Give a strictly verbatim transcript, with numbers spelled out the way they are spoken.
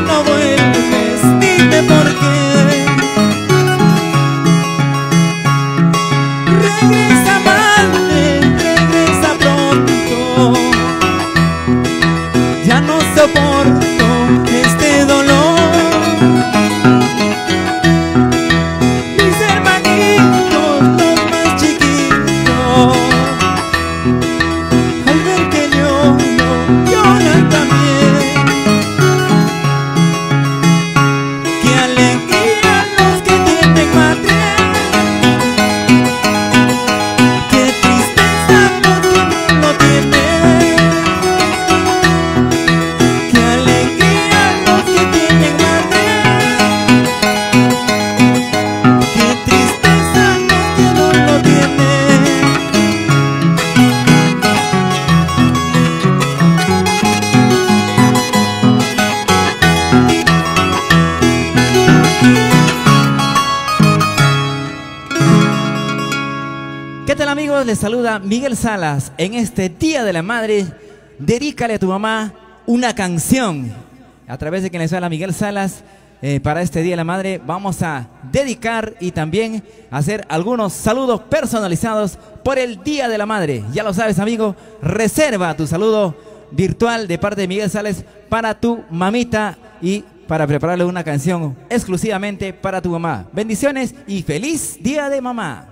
no vuelves, dime por qué. Regresa, madre, regresa pronto. Ya no soporto este dolor. Mis hermanitos, los más chiquitos, al ver que lloro, lloran también. Qué alegría los que tienen madre, qué tristeza los que no lo tienen. Qué alegría los que tienen madre, qué tristeza los que no lo tienen. ¿Qué tal, amigos? Les saluda Miguel Salas. En este Día de la Madre, dedícale a tu mamá una canción. A través de quien les habla Miguel Salas, eh, para este Día de la Madre vamos a dedicar y también hacer algunos saludos personalizados por el Día de la Madre. Ya lo sabes, amigo, reserva tu saludo virtual de parte de Miguel Salas para tu mamita y para prepararle una canción exclusivamente para tu mamá. Bendiciones y feliz Día de Mamá.